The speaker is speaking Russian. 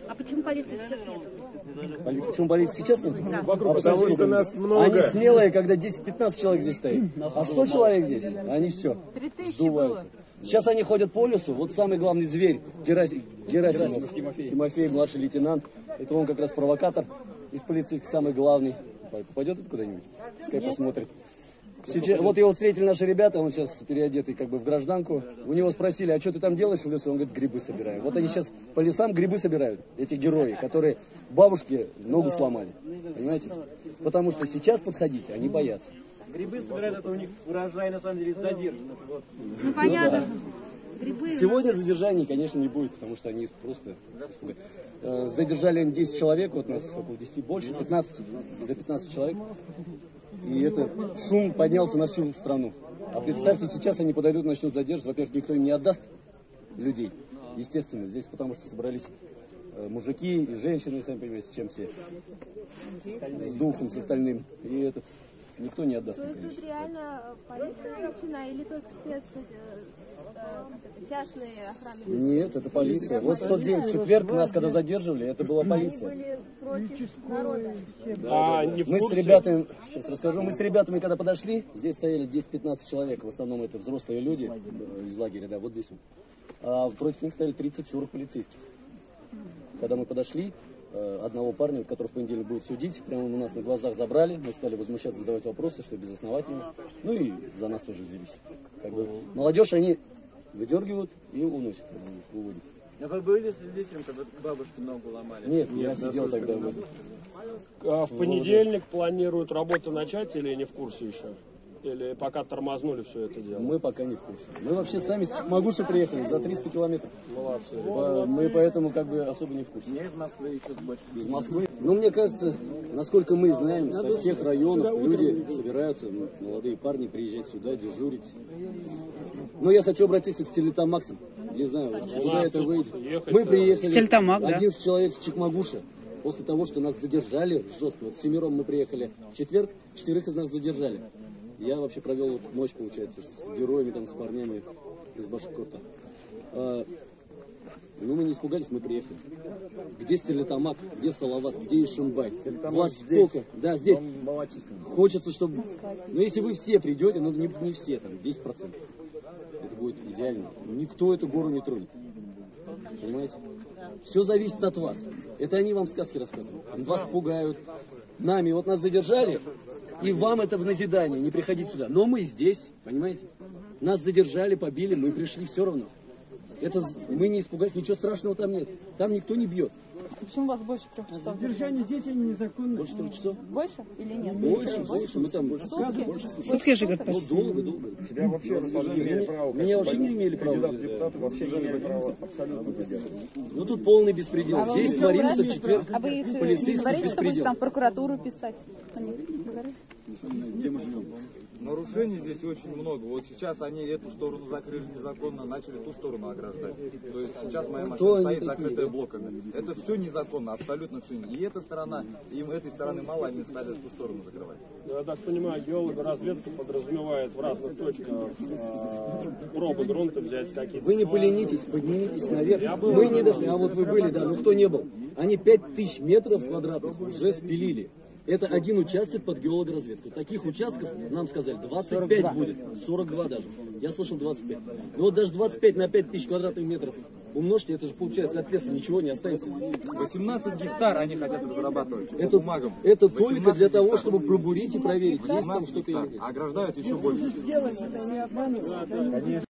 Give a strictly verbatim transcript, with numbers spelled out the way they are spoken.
А почему полиции сейчас нет? Почему полиции сейчас нет? Да. А потому что нас много. Они смелые, когда десять-пятнадцать человек здесь стоит. А сто человек здесь, они все сдуваются. Сейчас они ходят по лесу. Вот самый главный зверь, Герасимов, Герасимов Тимофей. Тимофей, младший лейтенант. Это он как раз провокатор из полицейских, самый главный. Попадет куда-нибудь? Пускай посмотрит. Сейчас, вот его встретили наши ребята, он сейчас переодетый как бы в гражданку. У него спросили, а что ты там делаешь в лесу? Он говорит, грибы собираем. Вот они сейчас по лесам грибы собирают, эти герои, которые бабушке ногу сломали. Понимаете? Потому что сейчас подходить, они боятся. Грибы собирают, это у них урожай на самом деле задержанных. Вот. Ну понятно. Грибы, сегодня но... задержаний, конечно, не будет, потому что они просто э, задержали они десять человек, вот нас около десяти, больше, пятнадцати, до пятнадцати человек. И это шум поднялся на всю страну. А представьте, сейчас они подойдут, начнут задерживать. Во-первых, никто им не отдаст людей. Естественно, здесь потому что собрались э, мужики и женщины, сами понимаете, с чем все. С духом, с остальным. И этот никто не отдаст. То есть тут реально полиция включена или только спец, частные охраны? Нет, это полиция. Вот в тот день, в четверг, нас когда задерживали, это была полиция. Они были против народа. Да, а, мы с ребятами, сейчас расскажу, мы с ребятами, когда подошли, здесь стояли десять-пятнадцать человек, в основном это взрослые люди из лагеря, да, вот здесь вот. А против них стояли тридцать-сорок полицейских. Когда мы подошли, одного парня, который в понедельник будет судить, прямо у нас на глазах забрали, мы стали возмущаться, задавать вопросы, что безосновательно. Ну и за нас тоже взялись. Как бы, молодежь они выдергивают и уносят, уводят. А вы были свидетелем, когда бабушки ногу ломали? Нет, Нет я сидел тогда. Вот. А в понедельник планируют работу начать или не в курсе еще? Или пока тормознули все это дело? Мы пока не в курсе. Мы вообще сами с Чикмагуши приехали за триста километров. Молодцы. Мы поэтому как бы особо не в курсе. Не из Москвы еще больше. Из Москвы. Ну, мне кажется, насколько мы знаем, со всех районов люди собираются, молодые парни, приезжать сюда, дежурить. Но я хочу обратиться к Стерлитамаксам. Не знаю, куда это выйдет. Мы приехали, одиннадцать человек с Чикмагуша. После того, что нас задержали жестко. Вот семером мы приехали в четверг, четверых из нас задержали. Я вообще провел ночь, получается, с героями, там, с парнями из Башкорта. А, ну, мы не испугались, мы приехали. Где Стерлитамак, где Салават, где Ишимбай? Вас сколько? Да, здесь. Хочется, чтобы... Но если вы все придете, ну, не, не все, там, десять процентов. Это будет идеально. Никто эту гору не тронет. Понимаете? Все зависит от вас. Это они вам сказки рассказывают. Вас пугают. Нами, вот нас задержали, и вам это в назидание, не приходить сюда. Но мы здесь, понимаете? Нас задержали, побили, мы пришли все равно. Это мы не испугались, ничего страшного там нет. Там никто не бьет. Почему у вас больше трех часов? Задержание здесь они незаконно. Больше трех часов? Больше или нет? Больше, больше. Мы там сутки? Больше суток. Сутки же, говорят, почти. Ну, долго, долго. Тебя вообще не имели права. Меня вообще не имели права. Депутаты вообще не имели права абсолютно задерживать. Ну тут полный беспредел. А здесь творится в четверг а вы их полицейский говорите, что будете беспредел. там в прокуратуру писать? Где мы живем? Нарушений здесь очень много. Вот сейчас они эту сторону закрыли незаконно, начали ту сторону ограждать. То есть сейчас моя машина стоит закрытая блоками. Это все незаконно, абсолютно все. И эта сторона, им этой стороны мало, они стали ту сторону закрывать. Я так понимаю, геологоразведка подразумевает в разных точках э, пробы грунта взять какие-то. Вы не поленитесь, поднимитесь наверх. Мы не дошли, а вот вы были, да, ну кто не был. Они пять тысяч метров квадратных уже спилили. Это один участок под геологоразведку. Таких участков, нам сказали, двадцать пять будет, сорок два даже. Я слышал двадцать пять. Ну вот даже двадцать пять на пять тысяч квадратных метров умножьте, это же получается, соответственно, ничего не останется здесь. восемнадцать гектар они хотят разрабатывать. Это, это только для того, чтобы пробурить и проверить, есть там что-то или нет. Ограждают еще больше.